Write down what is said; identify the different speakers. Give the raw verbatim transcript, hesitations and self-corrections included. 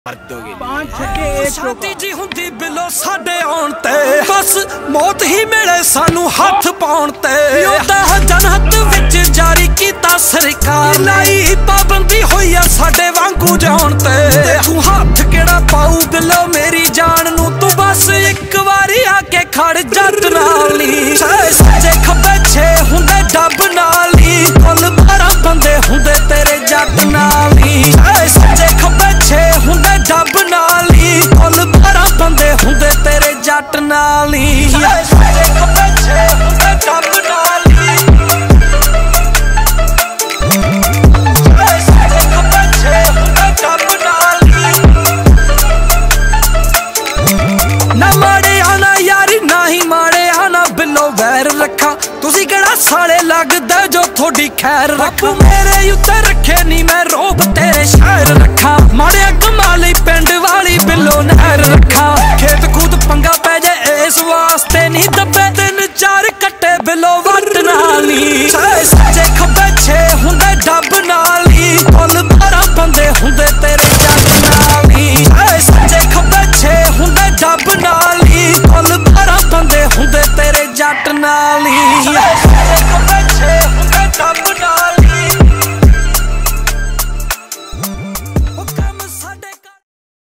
Speaker 1: शादी जी हुंदी बिलो साडे आउण ते बस मौत ही मिले सानू हथ पाउण ते जनहत विच जारी कीता सरकार लाई पाबंदी होई आ साडे वांगू जाउण ते तू हथ केड़ा पाऊ बिलो मेरी जान नू तू बस एक वारी आके खड़ जट नाल नी सच्चे खब्बे छे हुंदे डब नाल नी कुल बारह बंदे हुंदे तेरे जट नाल नी सच्चे खब्बे छे हुंदे डब नाल नी कुल बारह बंदे हुंदे तेरे जट नाल नी सच्चे खब्बे छे हुंदे डब नाल नी सच्चे खब्बे छे हुंदे डब नाल नी ना माड़े आना यारी ना ही माड़े आना बिलो वैर रखा तुसी केड़ा साले लगदा जो थोड़ी खैर रख मेरे उत्ते रखे नी मैं रोब तेरे शहर रखा माड़े कमाली